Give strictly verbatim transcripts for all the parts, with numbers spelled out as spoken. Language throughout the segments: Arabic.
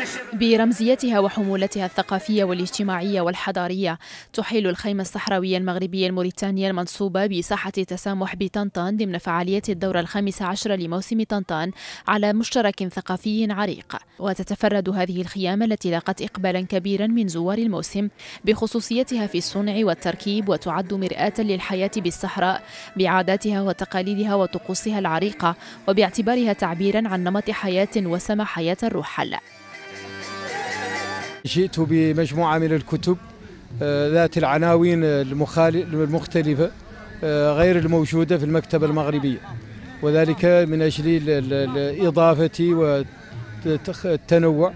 برمزيتها وحمولتها الثقافية والاجتماعية والحضارية تحيل الخيمة الصحراوية المغربية الموريتانية المنصوبة بساحة تسامح بطنطان ضمن فعاليات الدورة الخامسة عشر لموسم طنطان على مشترك ثقافي عريق. وتتفرد هذه الخيام التي لاقت إقبالا كبيرا من زوار الموسم بخصوصيتها في الصنع والتركيب، وتعد مرآة للحياة بالصحراء بعاداتها وتقاليدها وطقوسها العريقة، وباعتبارها تعبيرا عن نمط حياة وسم حياة الرحل. جئت بمجموعة من الكتب ذات العناوين المختلفة غير الموجودة في المكتبة المغربية، وذلك من أجل الإضافة والتنوع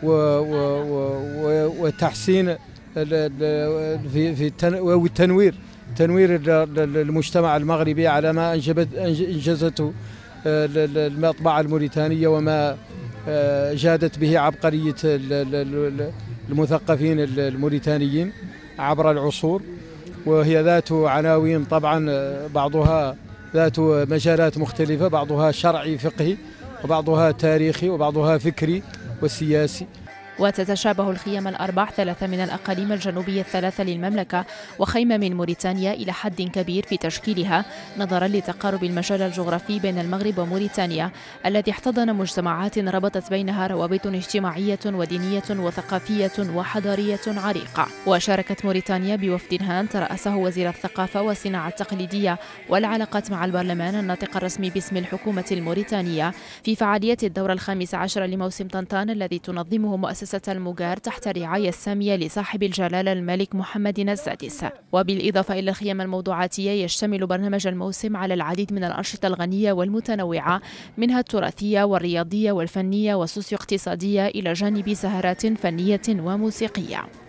وتحسين في والتنوير تنوير المجتمع المغربي على ما أنجزته المطبعة الموريتانية وما جادت به عبقرية المثقفين الموريتانيين عبر العصور، وهي ذات عناوين طبعا بعضها ذات مجالات مختلفة، بعضها شرعي فقهي وبعضها تاريخي وبعضها فكري وسياسي. وتتشابه الخيام الأربع، ثلاثة من الأقاليم الجنوبية الثلاثة للمملكة وخيمة من موريتانيا، إلى حد كبير في تشكيلها نظرا لتقارب المجال الجغرافي بين المغرب وموريتانيا الذي احتضن مجتمعات ربطت بينها روابط اجتماعية ودينية وثقافية وحضارية عريقة. وشاركت موريتانيا بوفد هام ترأسه وزير الثقافة والصناعة التقليدية والعلاقات مع البرلمان الناطق الرسمي باسم الحكومة الموريتانية في فعاليات الدورة الخامسة عشر لموسم طنطان الذي تنظمه مؤسسة المجار تحت الرعاية السامية لصاحب الجلالة الملك محمد السادس. وبالإضافة إلى الخيام الموضوعاتية يشتمل برنامج الموسم على العديد من الأنشطة الغنية والمتنوعة، منها التراثية والرياضية والفنية والسوسيو اقتصادية، إلى جانب سهرات فنية وموسيقية.